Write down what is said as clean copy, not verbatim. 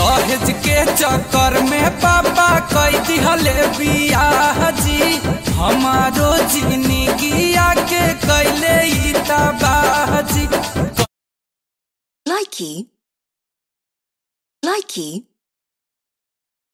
दहेज के चक्कर में पापा कई दिहले बियाह जी। हमारो जिंदगी आके कैले ई तबाह जी। Likey